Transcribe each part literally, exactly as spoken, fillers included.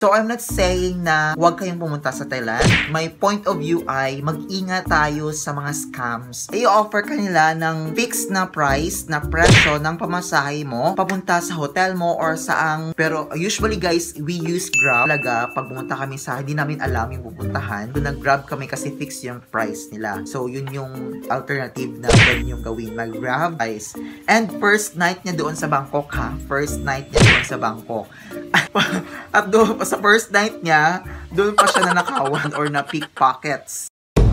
So I'm not saying na huwag kayong pumunta sa Thailand. My point of view ay mag-ingat tayo sa mga scams. I-offer kanila ng fixed na price, na presyo ng pamasahe mo papunta sa hotel mo or saang. Pero usually guys, we use Grab. Talaga, pag pumunta kami sa hindi namin alam yung pupuntahan, doon nag-Grab kami kasi fixed yung price nila. So yun yung alternative na pwede yung gawin, mag-Grab guys. And first night niya doon sa Bangkok ha. First night niya doon sa Bangkok. At doon, sa first night niya, doon pa siya nanakawan or na pickpockets.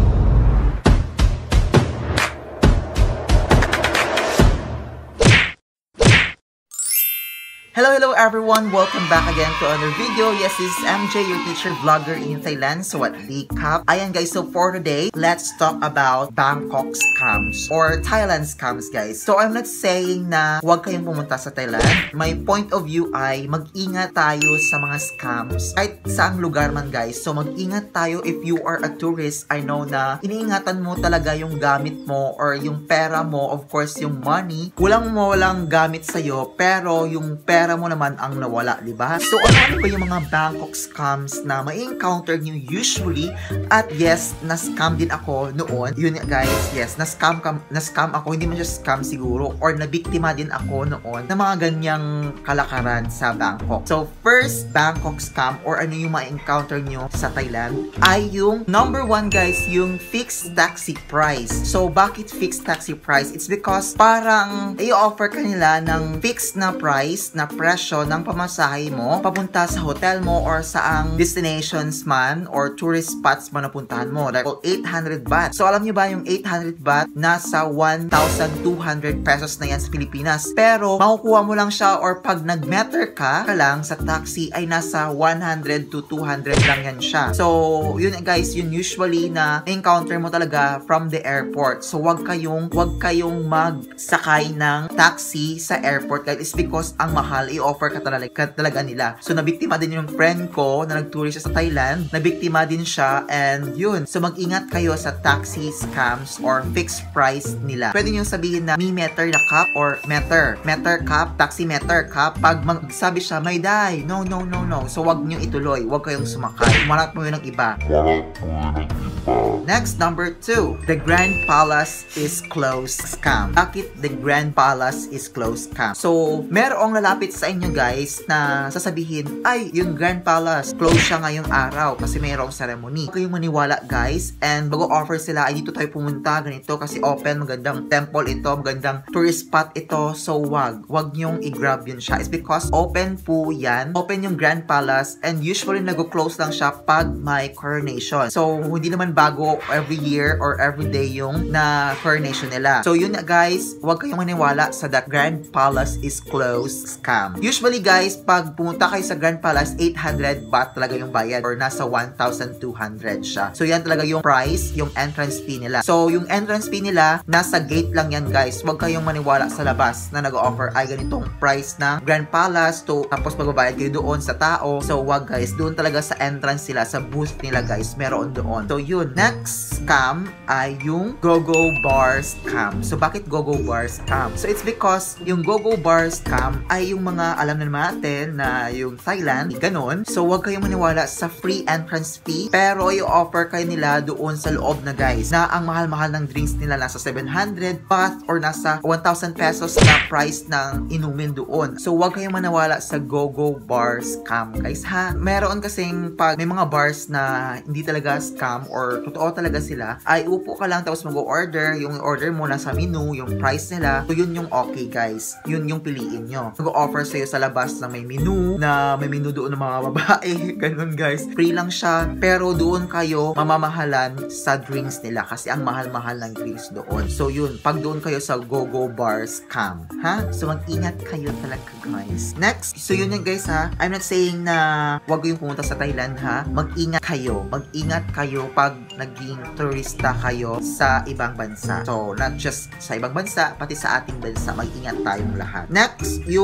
Hello, hello everyone! Welcome back again to another video. Yes, this is M J, your teacher vlogger in Thailand. So at Likap. Ayan guys, so for today, let's talk about Bangkok scams or Thailand scams guys. So I'm not saying na huwag kayong pumunta sa Thailand. My point of view ay mag-ingat tayo sa mga scams kahit saang lugar man guys. So mag-ingat tayo if you are a tourist. I know na iniingatan mo talaga yung gamit mo or yung pera mo, of course yung money. Walang mo walang gamit sa'yo pero yung pera pera mo naman ang nawala, di ba? So, ano ba yung mga Bangkok scams na ma-encounter nyo usually? At yes, na-scam din ako noon. Yun guys, yes, na-scam na-scam ako. Hindi man siya scam siguro. Or na-biktima din ako noon na mga ganyang kalakaran sa Bangkok. So, first Bangkok scam or ano yung ma-encounter nyo sa Thailand ay yung number one guys, yung fixed taxi price. So, bakit fixed taxi price? It's because parang i-offer kanila ng fixed na price na presyo ng pamasahe mo papunta sa hotel mo or saang destinations man or tourist spots man na puntahan mo. Like eight hundred baht. So alam nyo ba yung eight hundred baht nasa one thousand two hundred pesos na yan sa Pilipinas. Pero makukuha mo lang siya or pag nag-meter ka, ka lang sa taxi ay nasa one hundred to two hundred lang yan siya. So yun guys, yun usually na encounter mo talaga from the airport. So wag kayong wag kayong magsakay ng taxi sa airport guys. It's because ang mahal i-offer ka talaga, ka talaga nila. So, nabiktima din yung friend ko na nag-tourist siya sa Thailand. Nabiktima din siya and yun. So, mag-ingat kayo sa taxi scams or fixed price nila. Pwede nyo sabihin na me meter na cap or meter. Meter cap, taxi meter cap. Pag magsabi siya, may die. No, no, no, no. So, wag nyo ituloy. Wag kayong sumakay. Umalat mo yun ng iba. Umalat mo yun ng iba. Next, number two. The Grand Palace is closed scam. Bakit the Grand Palace is closed scam? So, merong lalapit sa inyo guys na sasabihin, ay, yung Grand Palace, close siya ngayong araw kasi mayroong ceremony. Huwag kayong maniwala guys and bago offer sila, ay dito tayo pumunta, ganito kasi open, magandang temple ito, magandang tourist spot ito. So, wag. Wag nyong i-grab yun siya. It's because open po yan. Open yung Grand Palace and usually nag-close lang siya pag may coronation. So, hindi naman bago every year or every day yung na coronation nila. So, yun na guys, wag kayong maniwala sa that Grand Palace is closed scam. Usually guys, pag pumunta kayo sa Grand Palace, eight hundred baht talaga yung bayad or nasa one thousand two hundred siya. So, yan talaga yung price, yung entrance fee nila. So, yung entrance fee nila, nasa gate lang yan guys. Wag kayong maniwala sa labas na nag-offer ay ganitong price ng Grand Palace to tapos magbabayad kayo doon sa tao. So, wag guys, doon talaga sa entrance sila, sa booth nila guys, meron doon. So, yun. Next scam ay yung Go-Go Bar scam. So, bakit Go-Go Bar scam? So, it's because yung Go-Go Bar scam ay yung mga alam na naman natin na yung Thailand, ganun. So, wag kayong maniwala sa free entrance fee. Pero, i-offer kayo nila doon sa loob na guys, na ang mahal-mahal ng drinks nila nasa seven hundred baht or nasa one thousand pesos na price ng inumin doon. So, wag kayong maniwala sa Go-Go Bar scam guys ha. Meron kasing pag may mga bars na hindi talaga scam or totoo talaga sila, ay upo ka lang tapos mag-order, yung order mo nasa menu, yung price nila. So, yun yung okay guys. Yun yung piliin nyo. Mag-offer sa'yo sa labas na may menu, na may menu doon ng mga babae, ganun guys. Free lang siya, pero doon kayo mamamahalan sa drinks nila kasi ang mahal-mahal ng drinks doon. So yun, pag doon kayo sa Go-Go Bar scam, ha? So mag-ingat kayo talaga guys. Next, so yun yun guys ha. I'm not saying na wag yung pumunta sa Thailand ha. Mag-ingat kayo. Mag-ingat kayo pag naging turista kayo sa ibang bansa. So not just sa ibang bansa, pati sa ating bansa, mag-ingat tayong lahat. Next, yung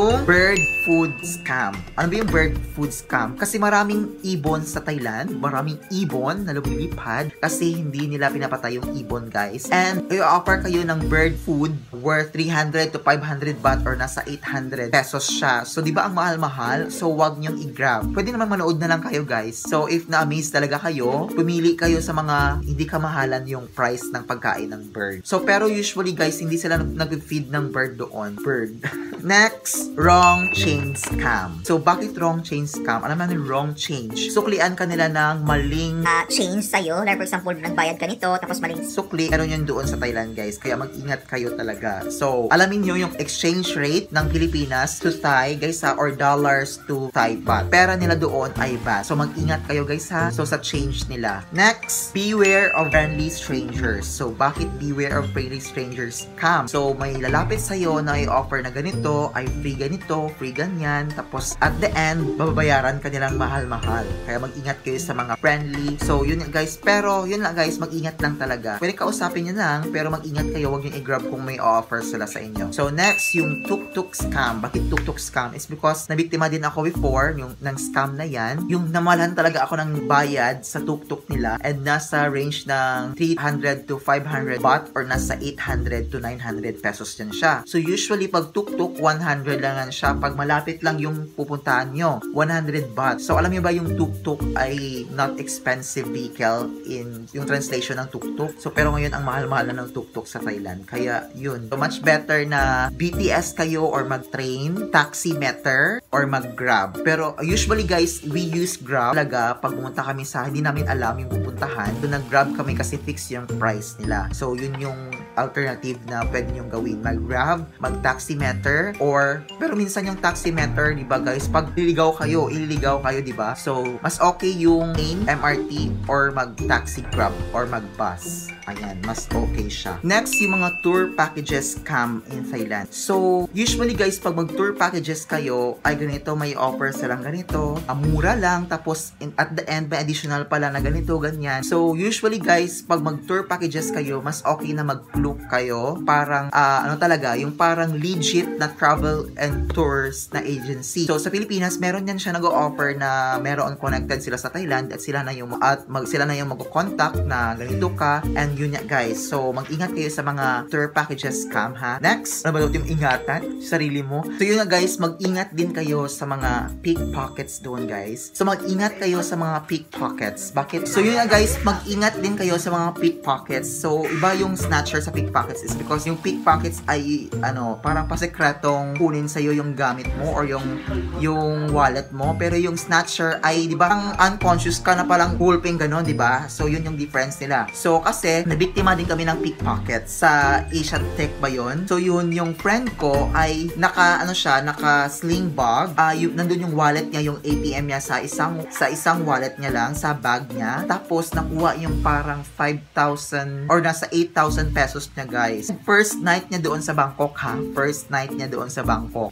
bird food scam. Ano ba yung bird food scam? Kasi maraming ibon sa Thailand, maraming ibon na lumilipad kasi hindi nila pinapatay yung ibon, guys. And i-offer kayo ng bird food worth three hundred to five hundred baht or nasa eight hundred pesos siya. So, di ba ang mahal-mahal? So, wag niyong i-grab. Pwede naman manood na lang kayo, guys. So, if na-amaze talaga kayo, pumili kayo sa mga hindi kamahalan yung price ng pagkain ng bird. So, pero usually, guys, hindi sila nag-feed ng bird doon. Bird. Next, wrong change scam. So, bakit wrong change scam? Alam naman yung wrong change. Suklian ka nila ng maling uh, change sa'yo. Like, for example, nagbayad ka nito, tapos maling sukli. Ano yun doon sa Thailand, guys? Kaya mag-ingat kayo talaga. So, alamin nyo yung exchange rate ng Pilipinas to Thai, guys, ha? Or dollars to Thai baht. Pera nila doon ay baht. So, mag-ingat kayo, guys, ha? So, sa change nila. Next, beware of friendly strangers. So, bakit beware of friendly strangers scam? So, may lalapit sa'yo na i-offer na ganito, ay free ganito, free ganyan. Tapos, at the end, babayaran ka nilang mahal-mahal. Kaya mag-ingat kayo sa mga friendly. So, yun guys. Pero, yun lang guys, mag-ingat lang talaga. Pwede kausapin nyo lang, pero mag-ingat kayo. Huwag nyo i-grab kung may offer sila sa inyo. So, next, yung tuk-tuk scam. Bakit tuk-tuk scam? Is because nabiktima din ako before, yung ng scam na yan. Yung namalan talaga ako ng bayad sa tuk-tuk nila and nasa range ng three hundred to five hundred baht or nasa eight hundred to nine hundred pesos yan siya. So, usually, pag tuk-tuk, one hundred lang yan siya. Pag malapit lang yung pupuntahan nyo, one hundred baht. So, alam nyo ba yung tuk-tuk ay not expensive vehicle in yung translation ng tuk-tuk. So, pero ngayon, ang mahal-mahal na ng tuk-tuk sa Thailand. Kaya, yun. So, much better na B T S kayo or mag-train, taxi meter, or mag-grab. Pero, usually, guys, we use grab talaga pag pumunta kami sa hindi namin alam yung pupuntahan. Doon nag-grab kami kasi fix yung price nila. So, yun yung alternative na pwede nyong gawin. Mag-grab, mag-taximeter, or, pero minsan yung taximeter, di ba guys, pag ililigaw kayo, ililigaw kayo, di ba? So, mas okay yung M R T or mag-taxi grab or mag-bus. Ayan, mas okay siya. Next, yung mga tour packages scam in Thailand. So, usually guys, pag mag-tour packages kayo, ay ganito, may offer silang ganito, ah, mura lang, tapos in, at the end, may additional pala na ganito, ganyan. So, usually guys, pag mag-tour packages kayo, mas okay na mag-look kayo. Parang, uh, ano talaga, yung parang legit na travel and tours na agency. So, sa Pilipinas, meron yan siya nag-o-offer na meron connected sila sa Thailand at sila na yung, at mag, sila na yung mag-contact na ganito ka, and yun yan guys. So, mag-ingat kayo sa mga tour packages scam, ha? Next, ano ba yung ingatan? Sarili mo. So, yun na guys, mag-ingat din kayo sa mga pickpockets doon, guys. So, mag-ingat kayo sa mga pickpockets. Bakit? So, yun na guys, mag-ingat din kayo sa mga pickpockets. So, iba yung snatcher sa pickpockets is because yung pickpockets ay, ano, parang pasekretong kunin sa'yo yung gamit mo or yung, yung wallet mo. Pero yung snatcher ay, di ba, ang unconscious ka na palang hulping ganon, di ba? So, yun yung difference nila. So, kasi, nabiktima din kami ng pickpocket sa Asia Tech ba yun? So, yun, yung friend ko ay naka, ano siya, naka sling bag. Uh, yung, nandun yung wallet niya, yung A T M niya sa isang, sa isang wallet niya lang, sa bag niya. Tapos, nakuha yung parang five thousand or nasa eight thousand pesos niya, guys. First night niya doon sa Bangkok, ha? First night niya doon sa Bangkok.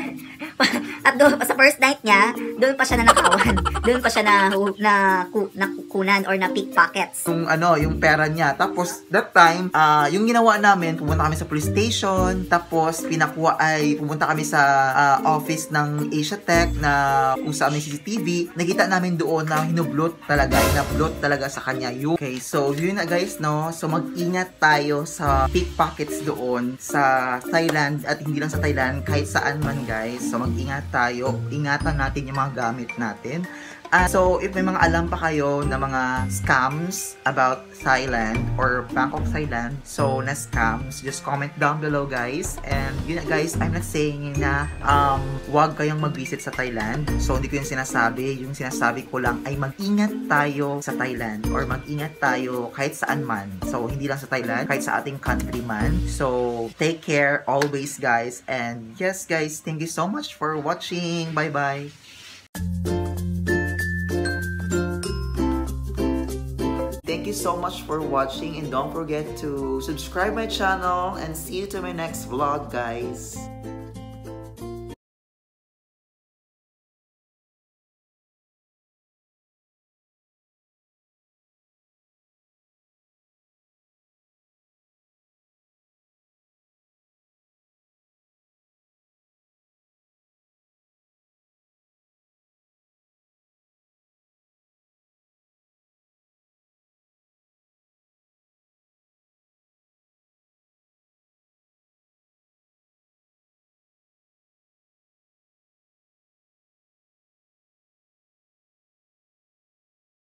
At doon, sa first night niya, doon pa siya na nakawan. Doon pa siya na, na, na kukunan or na pickpockets. Yung ano, yung pera niya. Tapos, that time, uh, yung ginawa namin, pumunta kami sa police station. Tapos, pinakuha ay, pumunta kami sa uh, office ng Asia Tech na kung saan may C C T V. Nakita namin doon na hinublot talaga. Hinablot talaga sa kanya yung. Okay, so, yun na guys, no? So, mag-ingat tayo sa pickpockets doon sa Thailand at hindi lang sa Thailand, kahit saan man guys. So, mag-ingat tayo. Ingatan natin yung mga gamit natin. Uh, so, if may mga alam pa kayo na mga scams about Thailand or Bangkok, Thailand, so na scams, just comment down below guys. And yun na guys, I'm not saying na um, wag kayong mag-visit sa Thailand. So, hindi ko yung sinasabi. Yung sinasabi ko lang ay mag-ingat tayo sa Thailand or mag-ingat tayo kahit saan man. So, hindi lang sa Thailand, kahit sa ating country man. So, take care always guys. And yes guys, thank you so much for watching. Bye-bye. Thank you so much for watching and don't forget to subscribe my channel and see you to my next vlog guys.